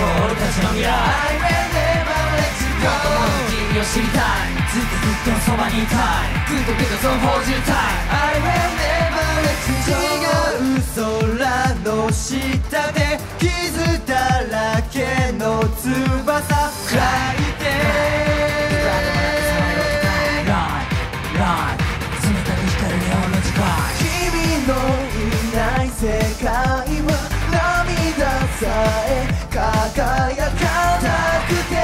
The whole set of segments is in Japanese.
俺たちの未来 I will never let you go 君を知りたいずっとずっとそばにいたいグッドグッドそう報じたい I will never let you go 違う空の下で傷だらけの翼砕いて君のいない世界は涙さえ輝かなくて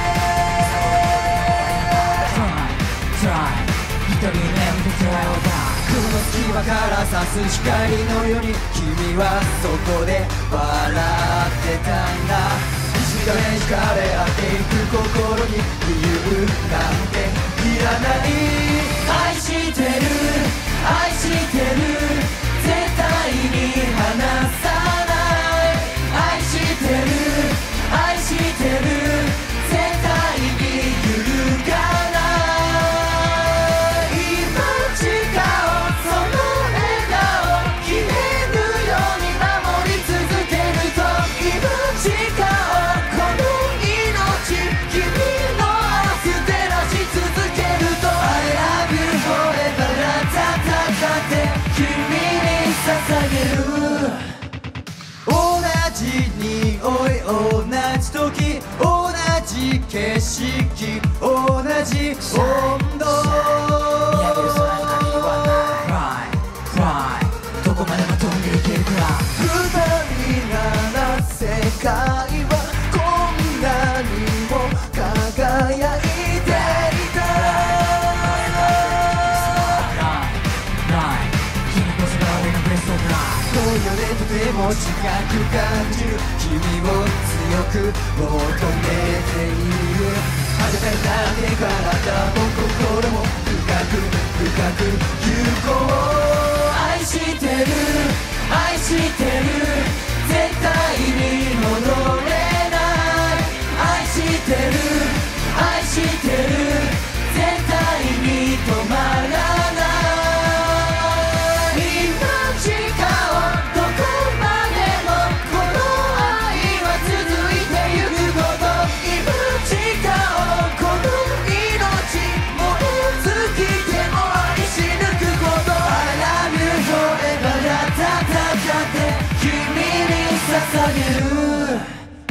一人眠ってらようだ雲の隙間から差す光のように君はそこで笑ってたんだ一度に惹かれ合っていく心に理由なんていらない愛してる愛してる絶対に離さない愛してる愛してる絶対に揺るがない今誓おうその笑顔消えぬように守り続けると今誓おうこの命君の明日照らし続けると I love you forever 戦って君に捧げる同じ匂い同じ時同じ景色同じ温度見上げる空にはない Fly どこまでも飛んでいけるか二人なら世界はこんなにも輝いていた今夜でとても近く感じる君を強く求めている裸になって体も心も深く深く行こう愛してる愛してる絶対に戻れない愛してる愛してる絶対に止まらない捧げる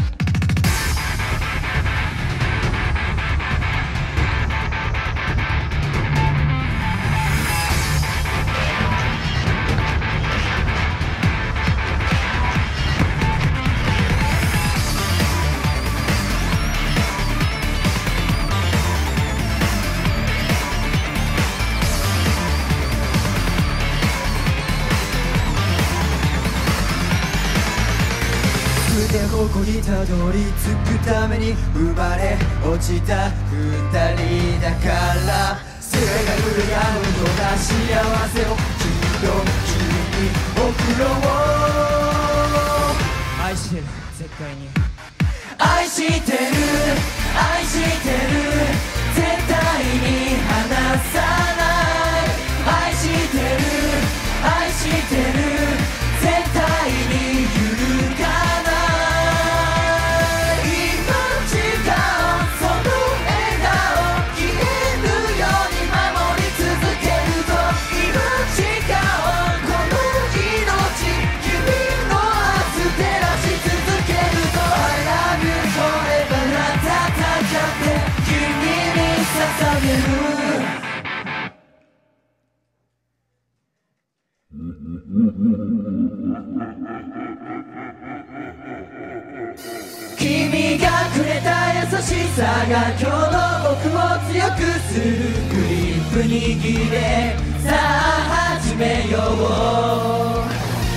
ここにたどり着くために生まれ落ちた二人だから世界が羨むような幸せをきっと君に送ろう愛してる絶対に愛してる愛してる絶対に離さない愛してる愛してる絶対に揺るがない捧げる君がくれた優しさが今日の僕を強くするグリップ握れさあ始めよう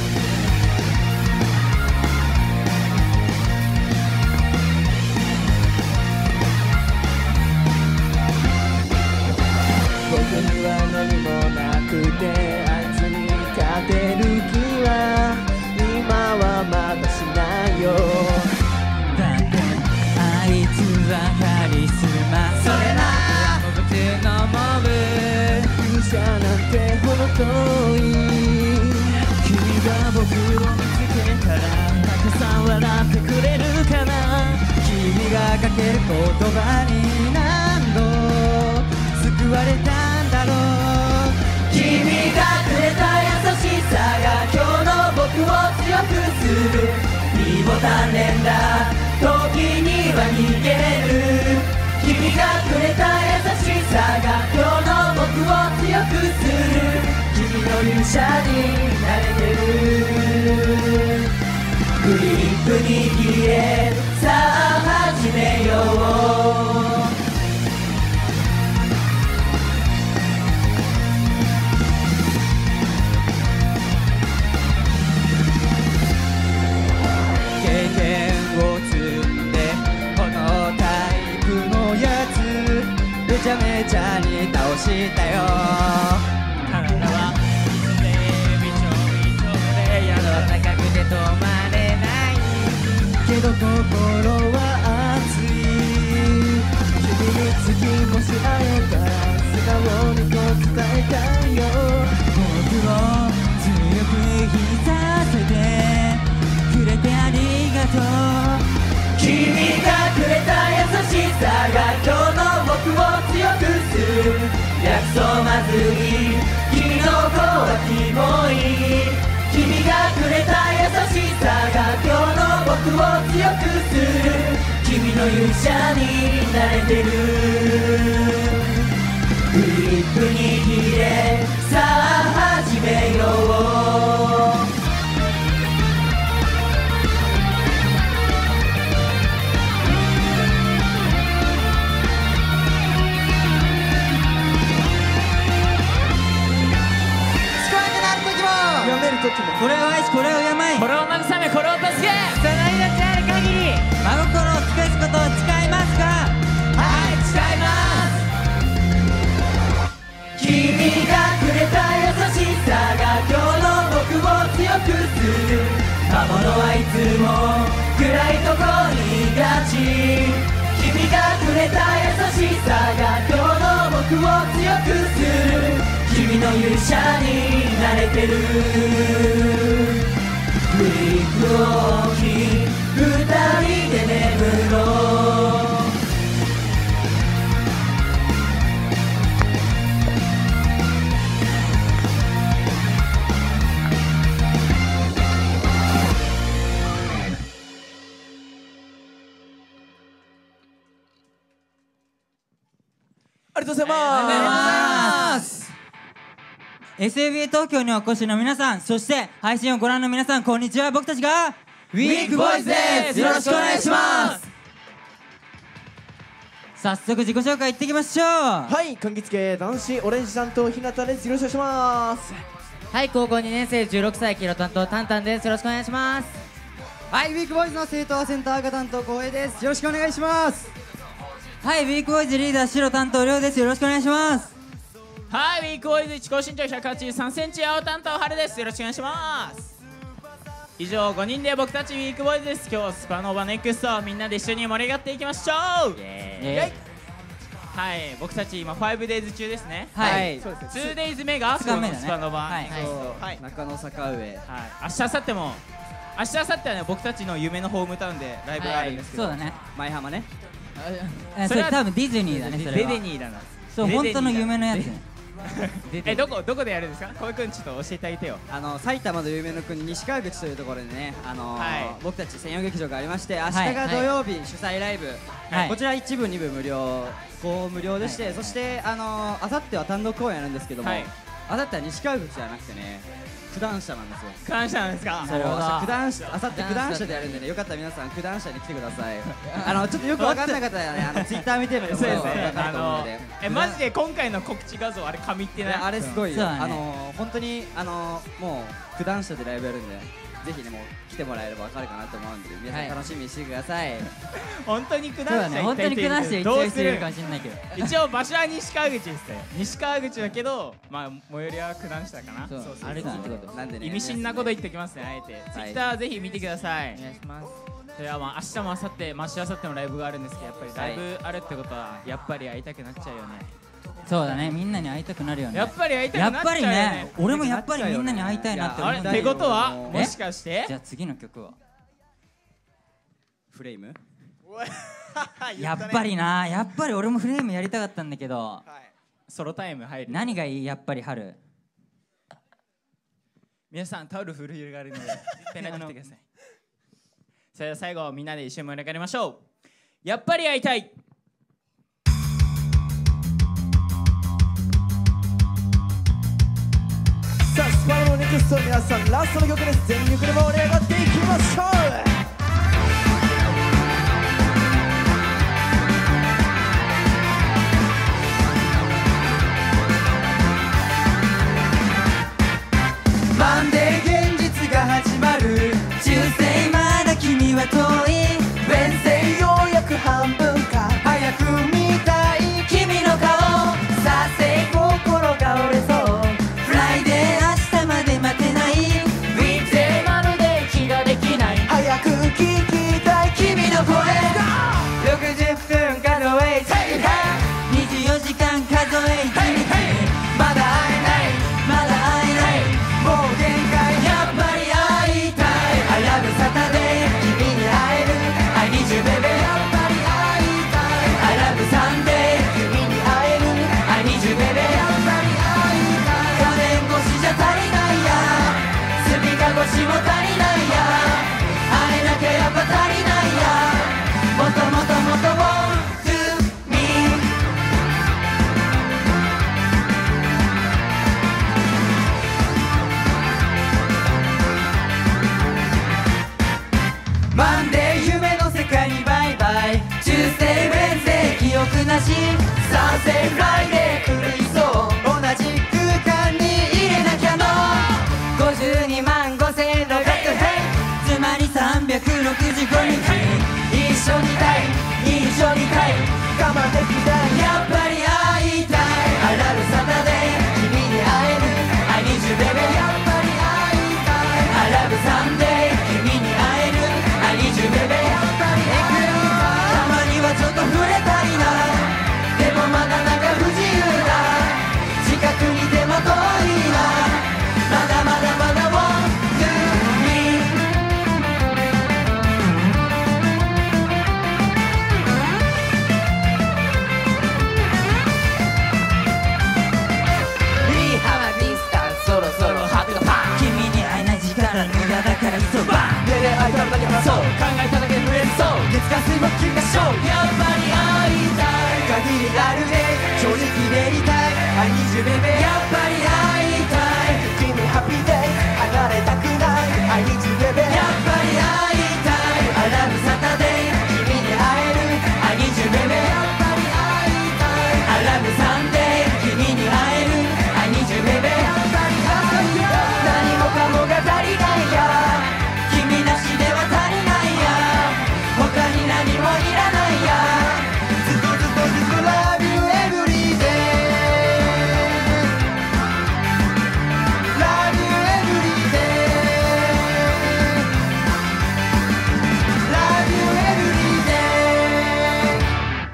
僕には何もなくてあいつに勝てる気は今はまだしないよだってあいつはカリスマそれな僕のモブ勇者なんてほど遠い君が僕を見つけたらたくさん笑ってくれるかながかける言葉に何度救われたんだろう。君がくれた優しさが今日の僕を強くする。身を鍛錬だ時には逃げる。君がくれた優しさが今日の僕を強くする。君の勇者になれてる。グリップ握れさあ始めよう。経験を積んでこのタイプのやつめちゃめちゃに倒したよ。体はいつでびちょびちょでやら高くて止まれないけど心は熱い。君につきもし会えたら素顔にこう伝えたいよ。僕を強く引させてくれてありがとう。君がくれた優しさが今日の僕を強くする。約束まずい君の子はキモい。君がくれた優しさが今日の僕を強くする。君の勇者になれてる。グリップ握れさあ始めよう。読める時もこれを愛しこれを敬いこれを慰めこれを助けその命ある限り真心を尽くすことを誓いますか。 はい誓います。君がくれた優しさが今日の僕を強くする。魔物はいつも暗いとこにいがち。君がくれた優しさが今日の僕を強くする。君の勇者になれてる。フリップを置き二人で眠ろう。 ありがとうございます。 SAB 東京にお越しの皆さん、そして配信をご覧の皆さん、こんにちは。僕たちがウィークボーイズです。よろしくお願いします。 早速自己紹介いっていきましょう。 はい、柑橘系男子オレンジ担当ひなたです。よろしくお願いします。 はい、高校2年生16歳キロ担当タンタンです。よろしくお願いします。 はい、ウィークボーイズの生徒はセンター赤担当光栄です。よろしくお願いします。 はい、ウィークボーイズリーダー白担当亮です。よろしくお願いします。 はい、ウィークボーイズ自己身長183センチ青担当春です。よろしくお願いします。以上5人で僕たちウィークボーイズです。今日スパノーバネクストみんなで一緒に盛り上がっていきましょう。はい、僕たち今 5days 中ですね。 はい、 そうです。 2days 目が 2日目だねスパノーバ、 はいはい、 中野坂上。 はい、明日明後日も明日明後日はね僕たちの夢のホームタウンでライブがあるんですけど、 そうだね。 舞浜ね。 それ多分ディズニーだね。それデはデニーだな。 そう、本当の夢のやつね。 どこでやるんですか。小井くんちょっと教えてあげてよ。 埼玉の有名の国西川口というところでね、 はい僕たち専用劇場がありまして、明日が土曜日主催ライブ、 はいこちら1部2部無料無料でして、そしてあさっては単独公演やるんですけども、 はいあさっては西川口じゃなくてね、九段下なんですよ。 感謝なんですか。 そう、 なるほど九段下、あさって九段下でやるんでね、よかったら皆さん九段下に来てください。ちょっとよくわかんなかったらね、ツイッター見てみるとそうですわかね。 ると思うので。 マジで今回の告知画像あれ神ってない。 あれすごいよ。 そうだね本当にもう九段下でライブやるんで、ぜひねもう来てもらえればわかるかなと思うんで、皆さん楽しみにしてください。 本当に九そうだね、 段下行本当に下してどうする一応してるか。もしれないけど。 一応場所は西川口ですね。西川口だけど、まあ最寄りは九段下かな。 そうそう歩きってことなんでね。 意味深なこと言ってきますね、あえて。ツイッターぜひ見てください。 お願いします。 それはまあ明日も明後日、まし明後日もライブがあるんですけど、やっぱりライブあるってことはやっぱり会いたくなっちゃうよね。 そうだね、みんなに会いたくなるよね。 やっぱり会いたやっぱりくなっちゃうよねね。、俺もやっぱりみんなに会いたいなって思ったあれってことはえもしかしてじゃあ次の曲はフレーム。 やっぱりな、やっぱり俺もフレームやりたかったんだけど、 ソロタイム入る。 何がいい？やっぱり春。 皆さんタオル振るがあるのでペンライト振ってください。それでは最後みんなで一緒に盛り上がりましょう。やっぱり会いたい。 さあスパイのネクストの皆さんラストの曲です。全力で盛り上がっていきましょう。マンデー現実が始まる。 中世まだ君は遠い。 ウェンセイようやく半分か。早く見たい君の顔。させ心が折れそう。 フライデー明日まで待てない。 ウィンテーまるで息ができない。 早く聞きたい君の声。 60分数え24時間数えまだ会えないまだ会えない。 もう限界。 やっぱり会いたい。 I love Saturday 君に会える。 I need you baby やっぱり会いたい。 I love Sunday 君に会える。 I need you baby やっぱり会いたい。 画面越しじゃ足りないや。スピカ越しも足りないや。会えなきゃやっぱ足りないや。もっともっともっと want to me。 マンデー夢の世界にバイバイ。チュースデーウェンズデー記憶なし。 サンセイフライデー狂いそう。同じ空間に入れなきゃの。 52万5600つまり365日一緒にいたい一緒にいたい我慢できない。 やっぱり会いたい。 I love Saturday 君に会える。 I need you baby やっぱり会いたい。 I love Sunday 君に会える。 I need you baby やっぱり会いたまにはちょっと触れたいな。でもまだなんか不自由だ。近くにでも遠いな。まだまだまだ want to me。 We have a distance そろそろハートがパン。 君に会えない時間無駄だから急ばん。 手で会いたいだけ話そう。考えただけ触れそう。月火水木金がショー。 やっぱり会いたい。 限りあるね正直でいたい。 I need you baby やっぱり会いたい。 君ハッピーデイ離れたくない。 I need you baby やっぱり会いたい。 I love Saturday 君に会える。 I need you baby やっぱり会いたい。 I love Sunday 君に会える。 I need you baby やっぱり会いたい。 何もかもが足りないや。君なしでは足りないや。他に何もいらないや。 ずっとずっとずっと Love you every day Love you every day Love you every day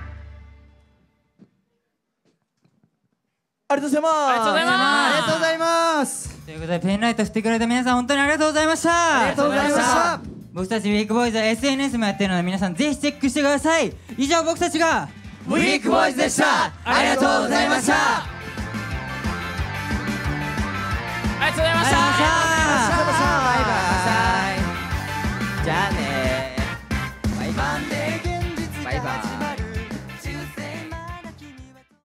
ありがとうございます。 ありがとうございます。 ありがとうございます。 ということでペンライト振ってくれた皆さん本当にありがとうございました。 ありがとうございました。 僕たちウィークボーイズは SNS もやってるので皆さんぜひチェックしてください。以上僕たちがウィークボーイズでした。ありがとうございました。 ありがとうございました。 ありがとうございました。 バイバイ。じゃあね。